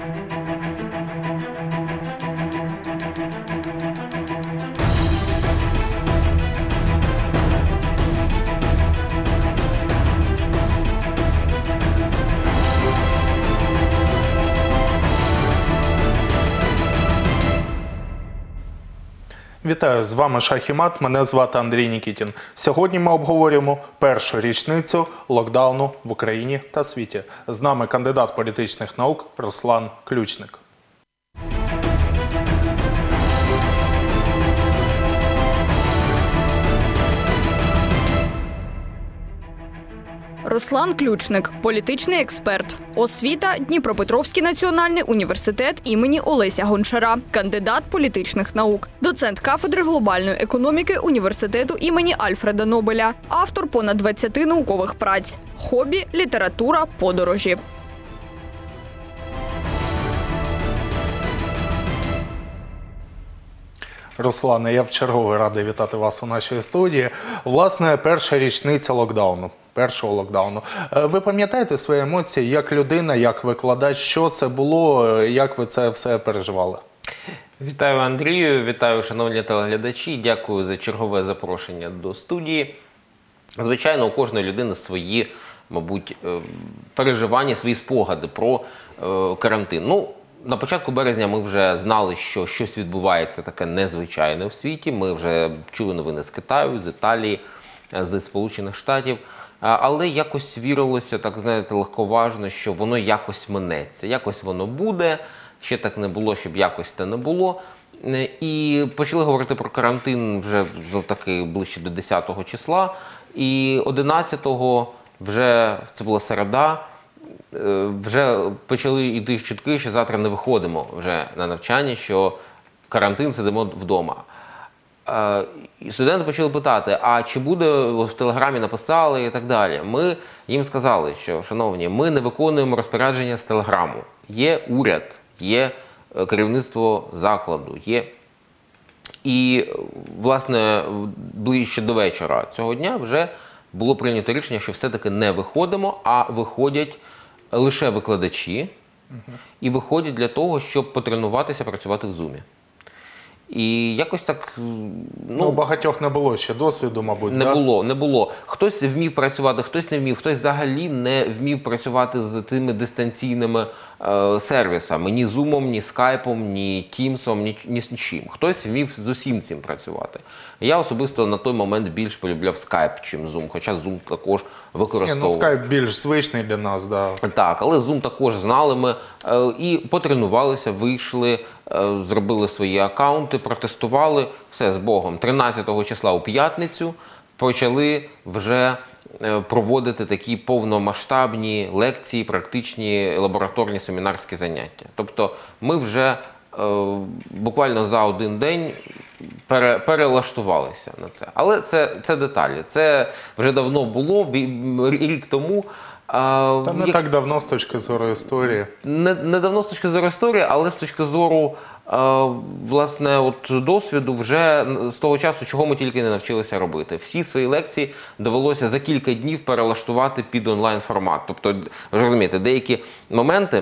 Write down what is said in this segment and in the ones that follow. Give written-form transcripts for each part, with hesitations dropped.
Вітаю, з вами Шах і Мат, мене звати Андрій Нікітін. Сьогодні ми обговорюємо першу річницю локдауну в Україні та світі. З нами кандидат політичних наук Руслан Ключник. Руслан Ключник – політичний експерт. Освіта – Дніпропетровський національний університет імені Олеся Гончара. Кандидат політичних наук. Доцент кафедри глобальної економіки університету імені Альфреда Нобеля. Автор понад 20 наукових праць. Хобі – література, подорожі. Руслане, я вчергове радий вітати вас у нашій студії. Власне, перша річниця локдауну. Першого локдауну. Ви пам'ятаєте свої емоції як людина, як викладач? Що це було? Як ви це все переживали? Вітаю, Андрію. Вітаю, шановні телеглядачі. Дякую за чергове запрошення до студії. Звичайно, у кожної людини свої, мабуть, переживання, свої спогади про карантин. Ну, на початку березня ми вже знали, що щось відбувається таке незвичайне в світі. Ми вже чули новини з Китаю, з Італії, з Сполучених Штатів. Але якось вірилося, так знаєте, легковажно, що воно якось минеться, якось воно буде, ще так не було, щоб якось те не було. І почали говорити про карантин вже таки ближче до 10-го числа, і 11-го, вже це була середа, вже почали йти чутки, що завтра не виходимо вже на навчання, що карантин, сидимо вдома. І студенти почали питати, а чи буде, в Телеграмі написали і так далі. Ми їм сказали, що, шановні, ми не виконуємо розпорядження з Телеграму. Є уряд, є керівництво закладу, є. І, власне, ближче до вечора цього дня вже було прийнято рішення, що все-таки не виходимо, а виходять лише викладачі і виходять для того, щоб потренуватися працювати в Зумі. І якось так... Ну, у багатьох не було ще досвіду, мабуть, не було. Хтось вмів працювати, хтось не вмів. Хтось взагалі не вмів працювати з тими дистанційними сервісами. Ні Zoom, ні Skype, ні Teams, ні з чим. Хтось вмів з усім цим працювати. Я особисто на той момент більш полюбляв Skype, чим Zoom. Хоча Zoom також використовував. Skype більш звичний для нас, да. Так, але Zoom також знали ми. І потренувалися, вийшли, зробили свої акаунти, протестували, все з Богом. 13-го числа у п'ятницю почали вже проводити такі повномасштабні лекції, практичні лабораторні семінарські заняття. Тобто ми вже буквально за один день перелаштувалися на це. Але це деталі. Це вже давно було, рік тому. Та не так давно з точки зору історії. Не давно з точки зору історії, але з точки зору, власне, от досвіду вже з того часу, чого ми тільки не навчилися робити. Всі свої лекції довелося за кілька днів перелаштувати під онлайн-формат. Тобто, ви ж розумієте, деякі моменти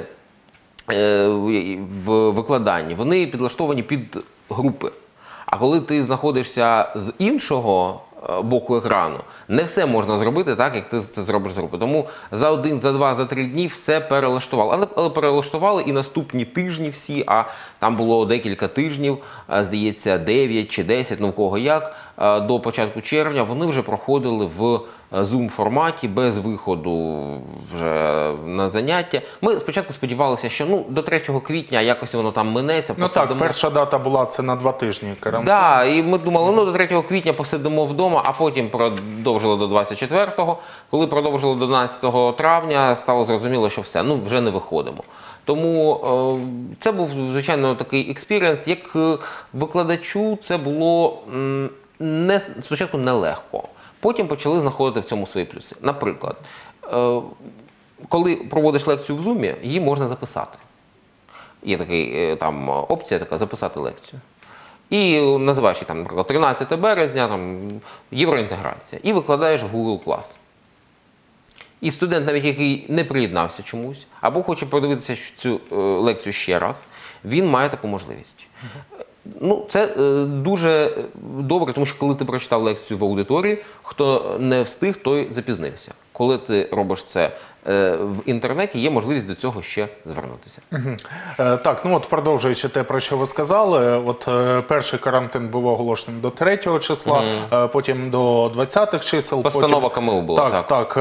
в викладанні, вони підлаштовані під групи. А коли ти знаходишся з іншого боку екрану, не все можна зробити так, як ти це зробиш з групи. Тому за один, за два, за 3 дні все перелаштували. Але перелаштували і наступні тижні всі, а там було декілька тижнів, здається, 9 чи 10, ну в кого як, до початку червня, вони вже проходили в Zoom-форматі, без виходу вже на заняття. Ми спочатку сподівалися, що до 3 квітня якось воно там минеться. Ну так, перша дата була, це на 2 тижні карантин. Так, і ми думали, до 3 квітня посидимо вдома, а потім продовжили до 24-го. Коли продовжили до 12 травня, стало зрозуміло, що все, вже не виходимо. Тому це був, звичайно, такий експірієнс. Як викладачу це було спочатку нелегко. Потім почали знаходити в цьому свої плюси. Наприклад, коли проводиш лекцію в Zoom, її можна записати. Є така опція така записати лекцію. І називаєш її, наприклад, 13 березня, євроінтеграція. І викладаєш в Google Class. і студент, навіть який не приєднався чомусь, або хоче подивитися цю лекцію ще раз, він має таку можливість. Ну, це дуже добре, тому що коли ти прочитав лекцію в аудиторії, хто не встиг, той запізнився. Коли ти робиш це в інтернеті, є можливість до цього ще звернутися. Так, ну от продовжуючи те, про що ви сказали, от перший карантин був оголошений до 3 числа, потім до 20-х чисел. Постанова КМУ була. Так.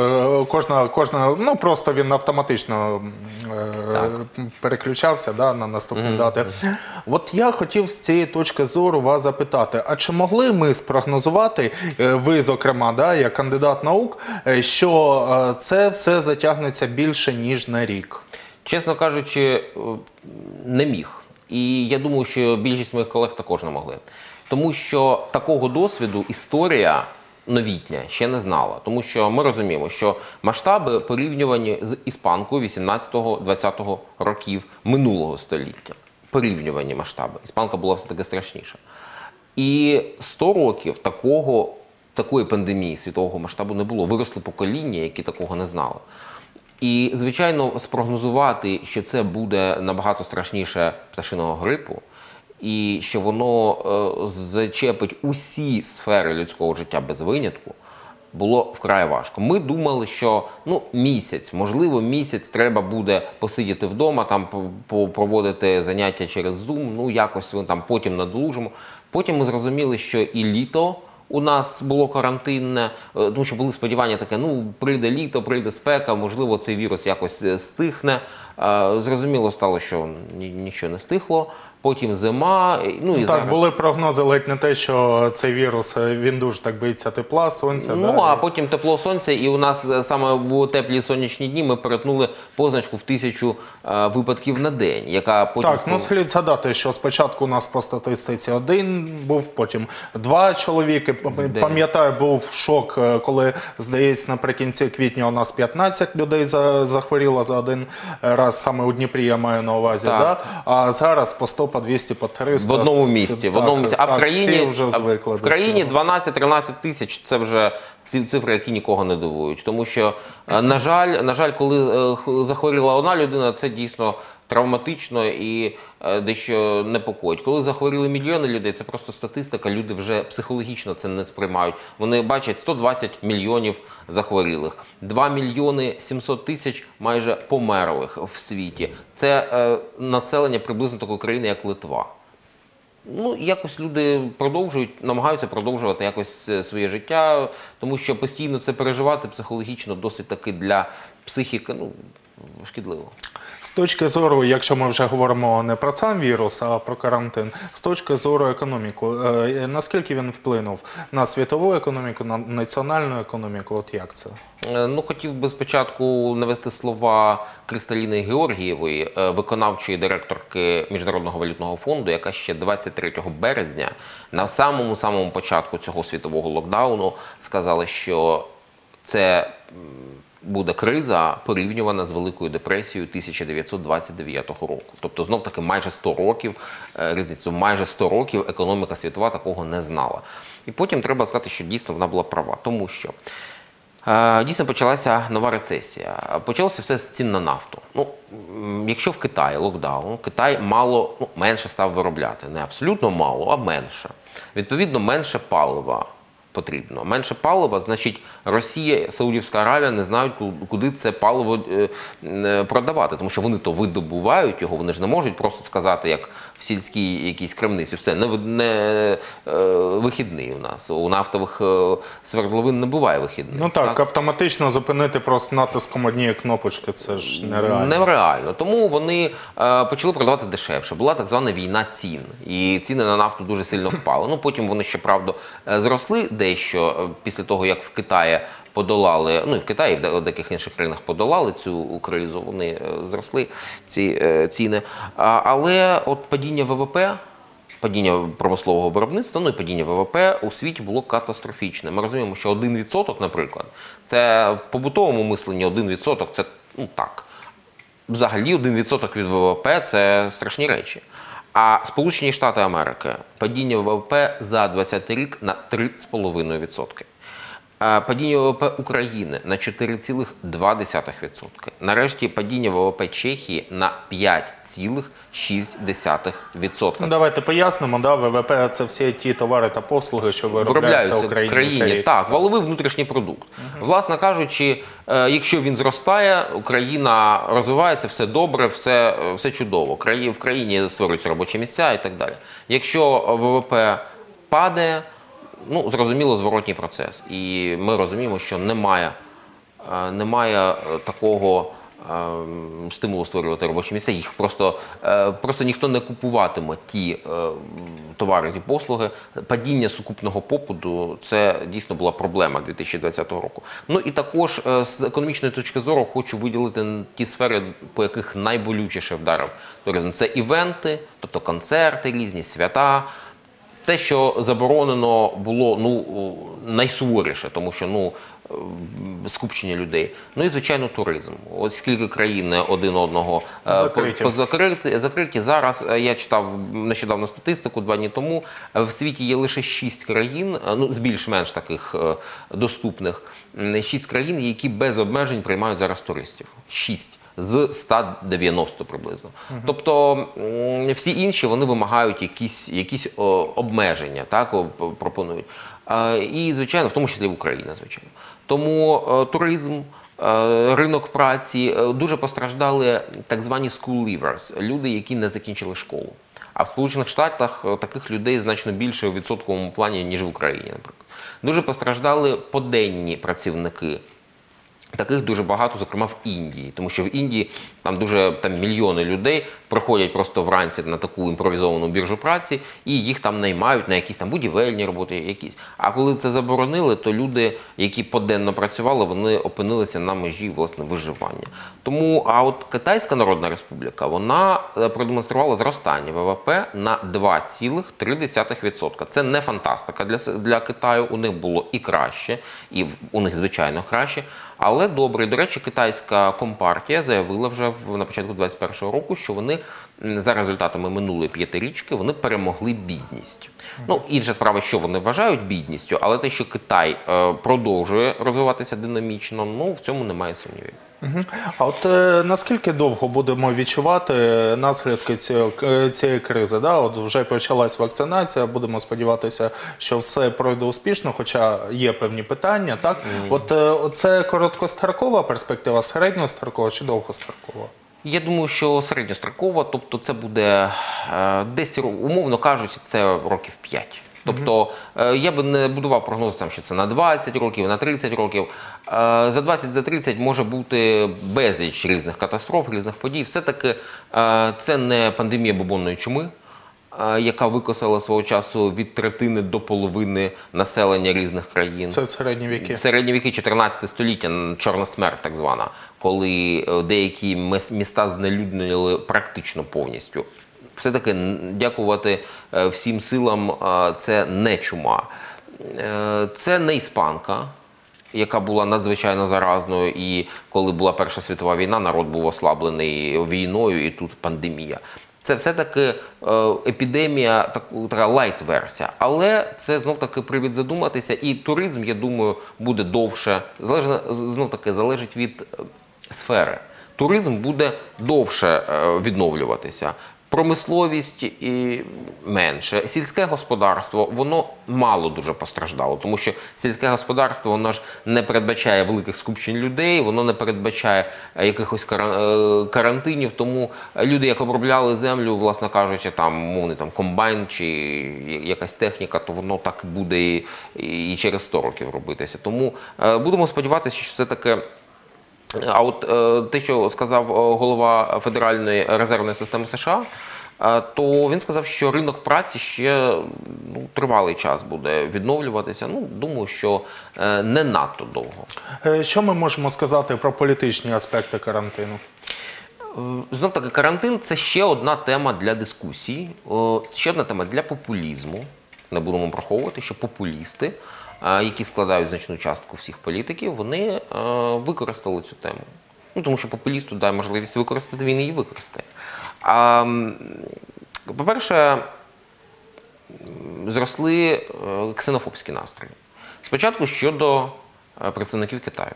Кожна, ну просто він автоматично переключався на наступні дати. От я хотів з цієї точки зору вас запитати, а чи могли ми спрогнозувати, ви зокрема, як кандидат наук, що це все затягнеться більше, ніж на рік? Чесно кажучи, не міг. І я думаю, що більшість моїх колег також не могли. Тому що такого досвіду історія новітня ще не знала. Тому що ми розуміємо, що масштаби порівнювані з іспанкою 18-20 років минулого століття. Порівнювані масштаби. Іспанка була все-таки страшніша. І 100 років такої пандемії світового масштабу не було. Виросли покоління, які такого не знали. І, звичайно, спрогнозувати, що це буде набагато страшніше пташиного грипу, і що воно зачепить усі сфери людського життя без винятку, було вкрай важко. Ми думали, що місяць, можливо, місяць треба буде посидіти вдома, там проводити заняття через Zoom, якось там потім надолужимо. Потім ми зрозуміли, що і літо у нас було карантинне, тому що були сподівання таке, прийде літо, прийде спека, можливо, цей вірус якось стихне. Зрозуміло стало, що нічого не стихло. Потім зима. І зараз... були прогнози ледь не те, що цей вірус, він дуже так боїться тепла, сонця. А потім тепло, сонце, і у нас саме в теплі сонячні дні ми перетнули позначку в 1000 випадків на день, яка потім... Так, слід згадати, що спочатку у нас по статистиці 1 був, потім 2 чоловіки. Пам'ятаю, був шок, коли, здається, наприкінці квітня у нас 15 людей захворіло за один раз, саме у Дніпрі я маю на увазі, а зараз по 100, по 200, по 300. В одному місті. А в країні, вже звикли в країні 12-13 тисяч – це вже цифри, які нікого не дивують. Тому що, на жаль, коли захворіла одна людина, це дійсно травматично і дещо непокоїть. Коли захворіли мільйони людей, це просто статистика, люди вже психологічно це не сприймають. Вони бачать 120 мільйонів захворілих, 2 мільйони 700 тисяч майже померлих в світі. Це населення приблизно такої країни, як Литва. Якось люди намагаються продовжувати якось своє життя, тому що постійно це переживати психологічно досить таки для психіки, шкідливо. З точки зору, якщо ми вже говоримо не про сам вірус, а про карантин, з точки зору економіки, наскільки він вплинув на світову економіку, на національну економіку, от як це? Хотів би спочатку навести слова Кристаліни Георгієвої, виконавчої директорки Міжнародного валютного фонду, яка ще 23 березня, на самому початку цього світового локдауну, сказала, що це буде криза, порівнювана з Великою депресією 1929 року. Тобто, знов-таки, майже 100 років, різницю, майже 100 років економіка світова такого не знала. І потім треба сказати, що дійсно вона була права, тому що дійсно почалася нова рецесія. Почалося все з цін на нафту. Якщо в Китаї локдаун, Китай менше став виробляти. Не абсолютно мало, а менше. Відповідно, менше палива потрібно. Менше палива, значить, Росія, Саудівська Аравія не знають, куди це паливо продавати, тому що вони то видобувають його, вони ж не можуть просто сказати, як в сільській якійсь крамниці, все, не вихідний у нас. У нафтових свердловин не буває вихідних. Так, автоматично зупинити просто натиском однієї кнопочки, це ж нереально. Нереально. Тому вони почали продавати дешевше. Була так звана війна цін. І ціни на нафту дуже сильно впали. Потім вони, щоправда, зросли дещо після того, як в Китаї подолали, і в Китаї, і в деяких інших країнах подолали цю кризу, вони зросли, ці ціни. Але от падіння ВВП, падіння промислового виробництва, і падіння ВВП у світі було катастрофічне. Ми розуміємо, що 1%, наприклад, це в побутовому мисленні 1% – це так. Взагалі 1% від ВВП – це страшні речі. А Сполучені Штати Америки – падіння ВВП за 2020 рік на 3,5%. Падіння ВВП України на 4,2%. Нарешті падіння ВВП Чехії на 5,6%. Ну, давайте пояснимо, да, ВВП – це всі ті товари та послуги, що виробляються в Україні. Так, валовий внутрішній продукт. Власне кажучи, якщо він зростає, Україна розвивається, все добре, все чудово. В країні створюються робочі місця і так далі. Якщо ВВП падає, ну, зрозуміло, зворотній процес. І ми розуміємо, що немає такого стимулу створювати робочі місця. Їх просто ніхто не купуватиме ті товари і послуги. Падіння сукупного попиту – це дійсно була проблема 2020 року. Ну і також з економічної точки зору хочу виділити ті сфери, по яких найболючіше вдарив туризм. Це івенти, тобто концерти, різні свята. Те, що заборонено було, найсуворіше, тому що, скупчення людей. Ну і, звичайно, туризм. Ось скільки країн один одного закриті. Зараз, я читав нещодавно статистику 2 дні тому, в світі є лише 6 країн, з більш-менш таких доступних, 6 країн, які без обмежень приймають зараз туристів. 6. З 190 приблизно. Тобто всі інші, вони вимагають якісь обмеження, так, пропонують. І, звичайно, в тому числі Україна, звичайно. Тому туризм, ринок праці, дуже постраждали так звані school leavers, люди, які не закінчили школу. А в Сполучених Штатах таких людей значно більше у відсотковому плані, ніж в Україні, наприклад. Дуже постраждали поденні працівники. Таких дуже багато, зокрема, в Індії. Тому що в Індії там мільйони людей приходять просто вранці на таку імпровізовану біржу праці і їх там наймають на якісь там будівельні роботи якісь. А коли це заборонили, то люди, які поденно працювали, вони опинилися на межі, власне, виживання. Тому, а от Китайська Народна Республіка, вона продемонструвала зростання ВВП на 2,3%. Це не фантастика для Китаю, у них було і краще, і у них, звичайно, краще. Але добре. До речі, китайська компартія заявила вже на початку 2021 року, що вони за результатами минулої 5-річки вони перемогли бідність. Ну, інша справа, що вони вважають бідністю, але те, що Китай продовжує розвиватися динамічно, в цьому немає сумнівів. А от наскільки довго будемо відчувати наслідки цієї кризи? Да? От вже почалась вакцинація, будемо сподіватися, що все пройде успішно, хоча є певні питання. Так? От це короткострокова перспектива, середньострокова чи довгострокова? Я думаю, що середньострокова, тобто це буде десь, умовно кажучи, це років 5. Тобто я би не будував прогнози, що це на 20 років, на 30 років. За 20, за 30 може бути безліч різних катастроф, різних подій. Все-таки це не пандемія бубонної чуми, яка викосила свого часу від третини до половини населення різних країн. Це середні віки. Середні віки, 14 століття, чорна смерть так звана, коли деякі міста знелюднили практично повністю. Все-таки, дякувати всім силам, це не чума. Це не іспанка, яка була надзвичайно заразною, і коли була Перша світова війна, народ був ослаблений війною, і тут пандемія. Це все-таки епідемія, така лайт-версія. Але це знов-таки привід задуматися, і туризм, я думаю, буде довше. Знов-таки залежить від сфери. Туризм буде довше відновлюватися. Промисловість і менше. Сільське господарство, воно мало дуже постраждало, тому що сільське господарство, воно ж не передбачає великих скупчень людей, воно не передбачає якихось карантинів, тому люди, як обробляли землю, власне кажучи, мовний комбайн чи якась техніка, то воно так буде і через 100 років робитися. Тому будемо сподіватися, що все-таки. А от те, що сказав голова Федеральної резервної системи США, то він сказав, що ринок праці ще тривалий час буде відновлюватися. Думаю, що не надто довго. Що ми можемо сказати про політичні аспекти карантину? Знов-таки, карантин – це ще одна тема для дискусій, ще одна тема для популізму. Не будемо приховувати, що популісти, які складають значну частку всіх політиків, вони використали цю тему. Тому що популісту дає можливість використати, він її використає. По-перше, зросли ксенофобські настрої. Спочатку щодо представників Китаю.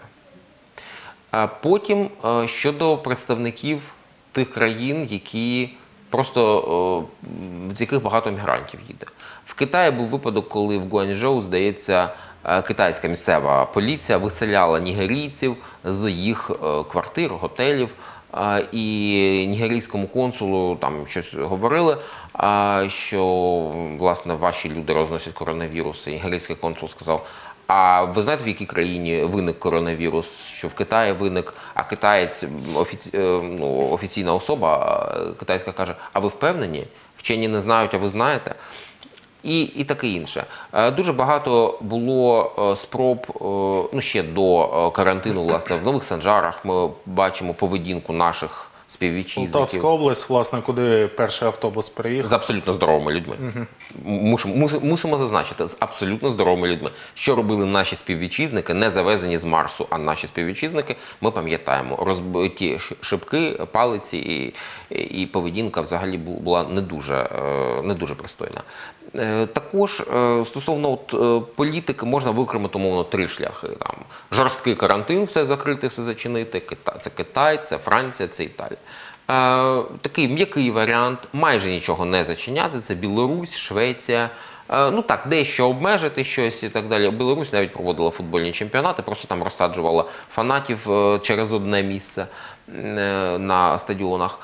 Потім щодо представників тих країн, які просто з яких багато мігрантів їде. В Китаї був випадок, коли в Гуанчжоу, здається, китайська місцева поліція виселяла нігерійців з їх квартир, готелів, і нігерійському консулу там щось говорили, що, власне, ваші люди розносять коронавірус. І нігерійський консул сказав: а ви знаєте, в якій країні виник коронавірус? Що в Китаї виник, а китаєць, офіційна особа китайська, каже: а ви впевнені? Вчені не знають, а ви знаєте? І таке інше. Дуже багато було спроб, ще до карантину, власне, в Нових Санжарах ми бачимо поведінку наших співвітчизників. Полтавська область, власне, куди перший автобус приїхав. З абсолютно здоровими людьми. Мусимо зазначити, з абсолютно здоровими людьми. Що робили наші співвітчизники, не завезені з Марсу, а наші співвітчизники, ми пам'ятаємо. Розбиті шибки, палиці і поведінка взагалі була не дуже пристойна. Також стосовно політики можна викремити, умовно, 3 шляхи. Там жорсткий карантин, все закрити, все зачинити. Це Китай, це Франція, це Італія. Такий м'який варіант, майже нічого не зачиняти, це Білорусь, Швеція. Дещо обмежити щось і так далі. Білорусь навіть проводила футбольні чемпіонати, просто там розсаджувала фанатів через одне місце на стадіонах.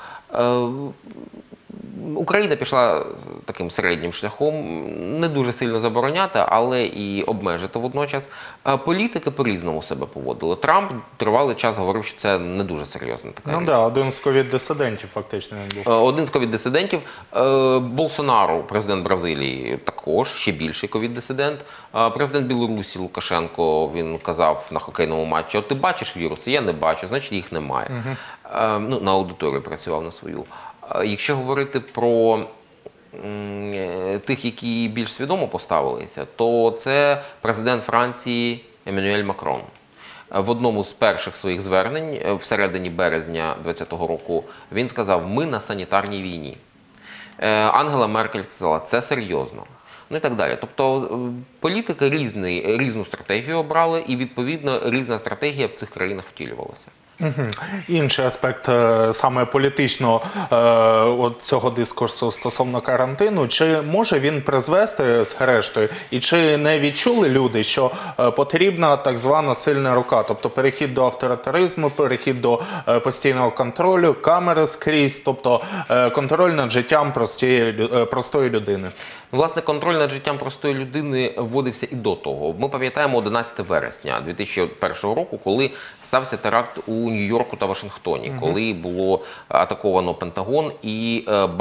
Україна пішла таким середнім шляхом, не дуже сильно забороняти, але і обмежити водночас. Політики по-різному себе поводили. Трамп тривалий час говорив, що це не дуже серйозна така річ. Один з ковід-дисидентів фактично він був. Один з ковід-дисидентів. Болсонару, президент Бразилії, також, ще більший ковід-дисидент. Президент Білорусі Лукашенко, він казав на хокейному матчі: от ти бачиш віруси? Я не бачу, значить їх немає. На аудиторію працював на свою. Якщо говорити про тих, які більш свідомо поставилися, то це президент Франції Еммануель Макрон. В одному з перших своїх звернень, всередині березня 2020 року, він сказав: ми на санітарній війні. Ангела Меркель сказала: це серйозно. І так далі. Тобто політики різну стратегію обрали, і, відповідно, різна стратегія в цих країнах втілювалася. Інший аспект саме політичного цього дискурсу стосовно карантину, чи може він призвести зрештою, і чи не відчули люди, що потрібна так звана сильна рука, тобто перехід до авторитаризму, перехід до постійного контролю, камери скрізь, тобто контроль над життям простої людини? Власне, контроль над життям простої людини вводився і до того. Ми пам'ятаємо 11 вересня 2001 року, коли стався теракт у Нью-Йорку та Вашингтоні, коли було атаковано Пентагон і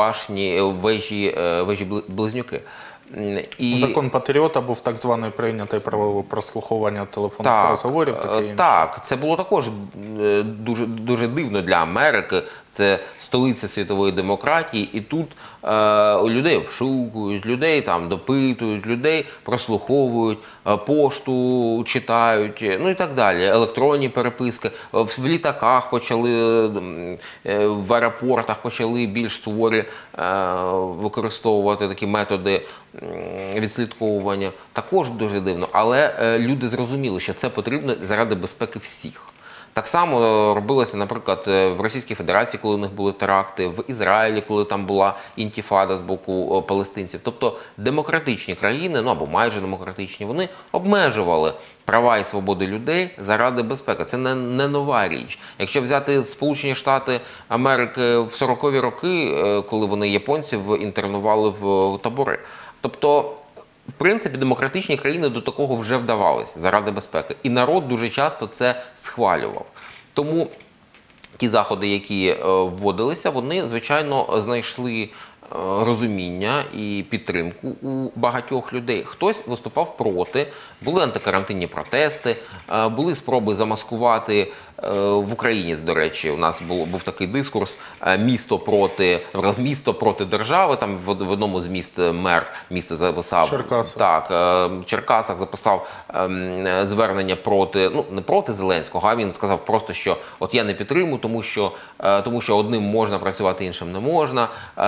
вежі-близнюки. Закон Патріота був так званий прийнятий про прослуховування телефонних розговорів. Так, це було також дуже дивно для Америки. Це столиця світової демократії, і тут людей обшукують, людей там допитують, людей прослуховують, пошту читають, і так далі. Електронні переписки. В літаках почали, в аеропортах почали більш суворі використовувати такі методи відслідковування. Також дуже дивно, але люди зрозуміли, що це потрібно заради безпеки всіх. Так само робилося, наприклад, в Російській Федерації, коли у них були теракти, в Ізраїлі, коли там була інтіфада з боку палестинців. Тобто демократичні країни, або майже демократичні, вони обмежували права і свободи людей заради безпеки. Це не нова річ. Якщо взяти Сполучені Штати Америки в 40-ві роки, коли вони японців інтернували в табори. Тобто, в принципі, демократичні країни до такого вже вдавалися заради безпеки. І народ дуже часто це схвалював. Тому ті заходи, які вводилися, вони, звичайно, знайшли розуміння і підтримку у багатьох людей. Хтось виступав проти, були антикарантинні протести, були спроби замаскувати в Україні, до речі, у нас був такий дискурс місто проти держави. Там в одному з міст мер міста записав Черкасах записав звернення проти, не проти Зеленського, а він сказав просто, що от я не підтримую, тому що одним можна працювати, іншим не можна.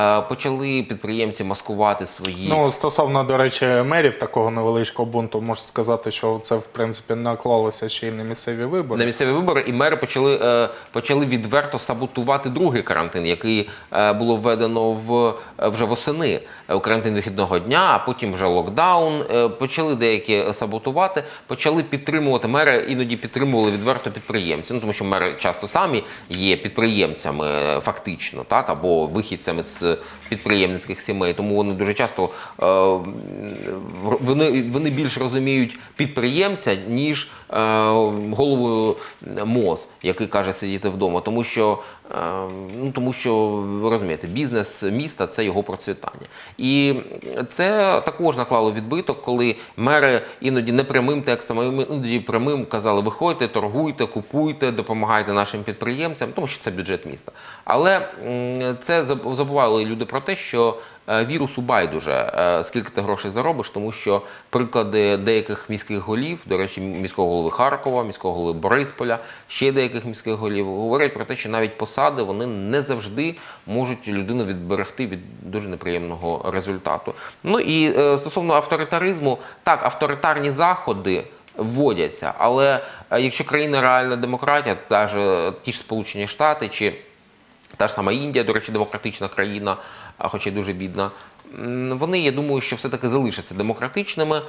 почали підприємці маскувати свої... Ну, стосовно, до речі, мерів такого невеличкого бунту, можу сказати, що це, в принципі, наклалося ще й на місцеві вибори. На місцеві вибори, і мери почали відверто саботувати другий карантин, який було введено вже восени. Карантин вихідного дня, а потім вже локдаун. Почали деякі саботувати, почали підтримувати, мери іноді підтримували відверто підприємців, ну, тому що мери часто самі є підприємцями фактично, так, або вихідцями з підприємницьких сімей, тому вони дуже часто вони більш розуміють підприємця, ніж голову МОЗ, який каже сидіти вдома, тому що, ви розумієте, бізнес міста – це його процвітання. І це також наклало відбиток, коли мери іноді не прямим текстом, а іноді прямим казали: виходьте, торгуйте, купуйте, допомагайте нашим підприємцям, тому що це бюджет міста. Але це забували люди про те, що вірусу байдуже, скільки ти грошей заробиш, тому що приклади деяких міських голів, до речі, міського голови Харкова, міського голови Борисполя, ще деяких міських голів, говорять про те, що навіть посади, вони не завжди можуть людину відберегти від дуже неприємного результату. Ну і стосовно авторитаризму, так, авторитарні заходи вводяться, але якщо країна реальна демократія, навіть ті ж Сполучені Штати, чи та ж сама Індія, до речі, демократична країна, хоча й дуже бідна, вони, я думаю, що все-таки залишаться демократичними.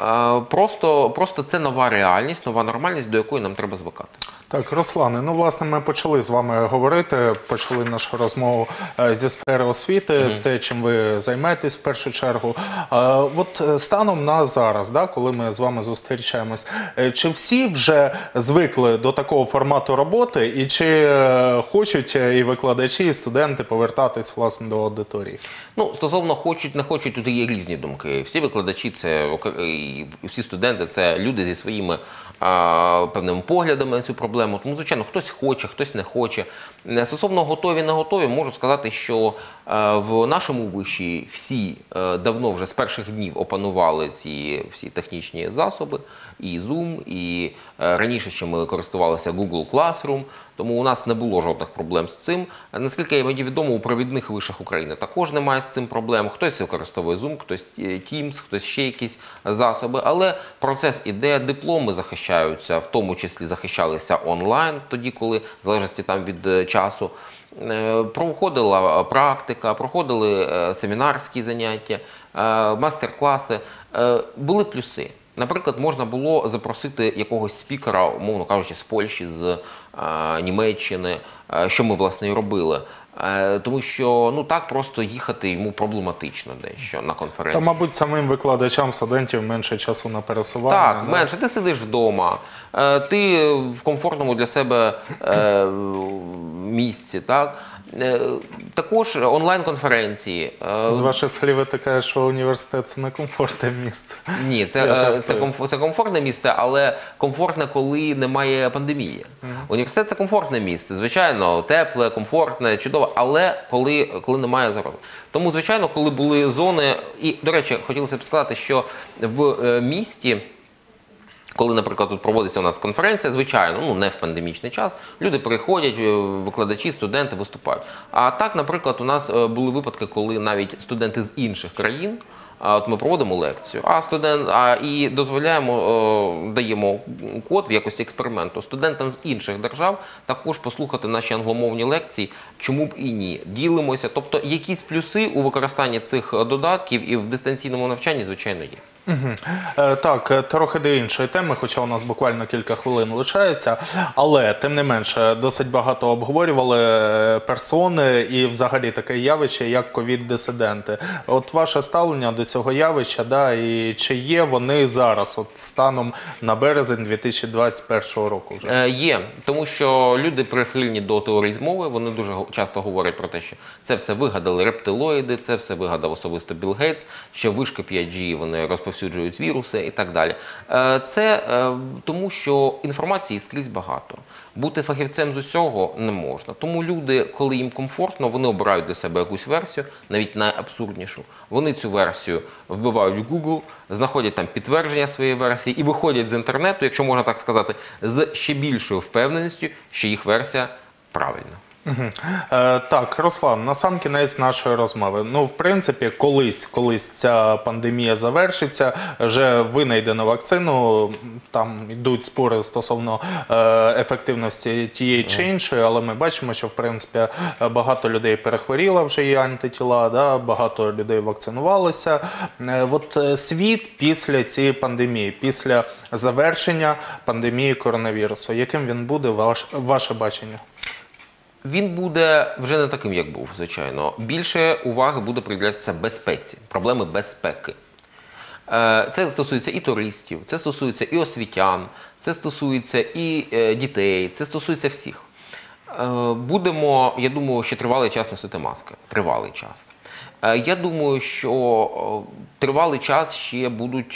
Просто це нова реальність, нова нормальність, до якої нам треба звикати. Так, Руслане, ну, власне, ми почали з вами говорити, почали нашу розмову зі сфери освіти, те, чим ви займаєтесь в першу чергу. От станом на зараз, да, коли ми з вами зустрічаємось, чи всі вже звикли до такого формату роботи, і чи хочуть і викладачі, і студенти повертатись, власне, до аудиторії? Ну, стосовно хочуть, не хочуть, тут є різні думки. Всі викладачі, і всі студенти – це люди зі своїми певними поглядами на цю проблему. Тому, звичайно, хтось хоче, хтось не хоче. Стосовно готові, не готові, можу сказати, що в нашому виші всі давно вже з перших днів опанували ці всі технічні засоби, і Zoom, і раніше ще ми користувалися Google Classroom, тому у нас не було жодних проблем з цим. Наскільки мені відомо, у провідних вишах України також немає з цим проблем. Хтось використовує Zoom, хтось Teams, хтось ще якісь засоби, але процес іде, дипломи захищаються, в тому числі захищалися онлайн, тоді, коли, в залежності там від часу, проходила практика, проходили семінарські заняття, мастер-класи. Були плюси. Наприклад, можна було запросити якогось спікера, умовно кажучи, з Польщі, з Німеччини, що ми, власне, і робили. Тому що, ну, так просто їхати йому проблематично дещо на конференцію. Та, мабуть, самим викладачам, студентів менше часу на пересування. Так, менше. Ти сидиш вдома, ти в комфортному для себе місці, так? Також онлайн-конференції. З ваших слів витикає, що університет – це не комфортне місце. Ні, це комфортне місце, але комфортне, коли немає пандемії. Університет – це комфортне місце, звичайно, тепле, комфортне, чудове, але коли немає зарази. Тому, звичайно, коли були зони, і, до речі, хотілося б сказати, що в місті, коли, наприклад, тут проводиться у нас конференція, звичайно, ну, не в пандемічний час, люди приходять, викладачі, студенти виступають. А так, наприклад, у нас були випадки, коли навіть студенти з інших країн, от ми проводимо лекцію, і даємо код в якості експерименту студентам з інших держав також послухати наші англомовні лекції, чому б і ні. Ділимося, тобто якісь плюси у використанні цих додатків і в дистанційному навчанні, звичайно, є. Так, трохи до іншої теми, хоча у нас буквально кілька хвилин лишається, але, тим не менше, досить багато обговорювали персони і взагалі таке явище, як ковід-дисиденти. От ваше ставлення до цього явища, да, і чи є вони зараз, от станом на березень 2021 року вже? Є, тому що люди прихильні до теорії змови, вони дуже часто говорять про те, що це все вигадали рептилоїди, це все вигадав особисто Білл Гейтс, що вишки 5G вони розповсюджують віруси і так далі. Це тому, що інформації скрізь багато. Бути фахівцем з усього не можна. Тому люди, коли їм комфортно, вони обирають для себе якусь версію, навіть найабсурднішу. Вони цю версію вбивають в Google, знаходять там підтвердження своєї версії і виходять з інтернету, якщо можна так сказати, з ще більшою впевненістю, що їх версія правильна. Так, Руслан, насамкінець нашої розмови. Ну, в принципі, колись ця пандемія завершиться, вже винайдено вакцину, там йдуть спори стосовно ефективності тієї чи іншої, але ми бачимо, що, в принципі, багато людей перехворіло вже є антитіла, да? Багато людей вакцинувалися. От світ після цієї пандемії, після завершення пандемії коронавірусу, яким він буде, ваше бачення? Він буде вже не таким, як був, звичайно. Більше уваги буде приділятися безпеці, проблеми безпеки. Це стосується і туристів, це стосується і освітян, це стосується і дітей, це стосується всіх. Будемо, я думаю, ще тривалий час носити маски. Тривалий час. Я думаю, що тривалий час ще будуть,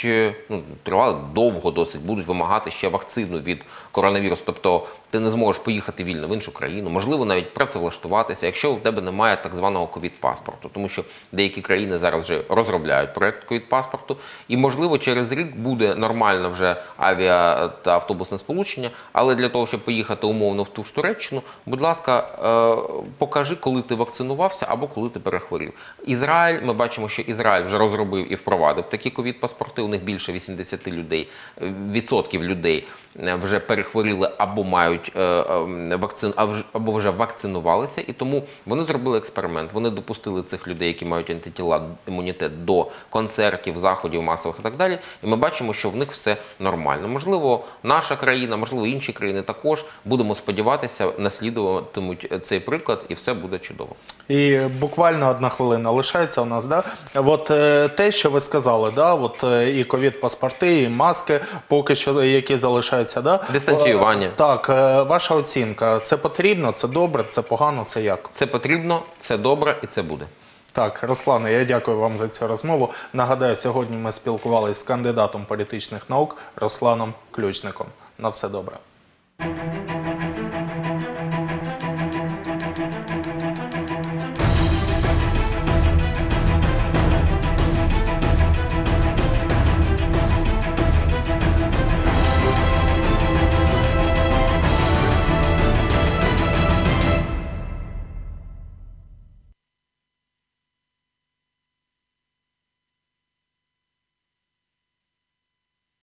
довго досить, будуть вимагати ще вакцину від коронавірусу. Тобто ти не зможеш поїхати вільно в іншу країну, можливо, навіть працевлаштуватися, якщо у тебе немає так званого ковід-паспорту. Тому що деякі країни зараз вже розробляють проєкт ковід-паспорту. І, можливо, через рік буде нормальне вже авіа та автобусне сполучення. Але для того, щоб поїхати умовно в ту ж Туреччину, будь ласка, покажи, коли ти вакцинувався або коли ти перехворів. Ізраїль, ми бачимо, що Ізраїль вже розробив і впровадив такі ковід-паспорти. У них більше 80% людей вже перехворіли або мають вакцину, або вже вакцинувалися. І тому вони зробили експеримент. Вони допустили цих людей, які мають антитіла, імунітет до концертів, заходів масових і так далі. І ми бачимо, що в них все нормально. Можливо, наша країна, можливо, інші країни також, будемо сподіватися, наслідуватимуть цей приклад, і все буде чудово. І буквально 1 хвилина лишається у нас, да? От те, що ви сказали, да? От і ковід-паспорти, і маски, поки що, які залишаються, да? Дистанціювання. Так, ваша оцінка, це потрібно, це добре, це погано, це як? Це потрібно, це добре і це буде. Так, Руслане, я дякую вам за цю розмову. Нагадаю, сьогодні ми спілкувалися з кандидатом політичних наук Русланом Ключником. На все добре.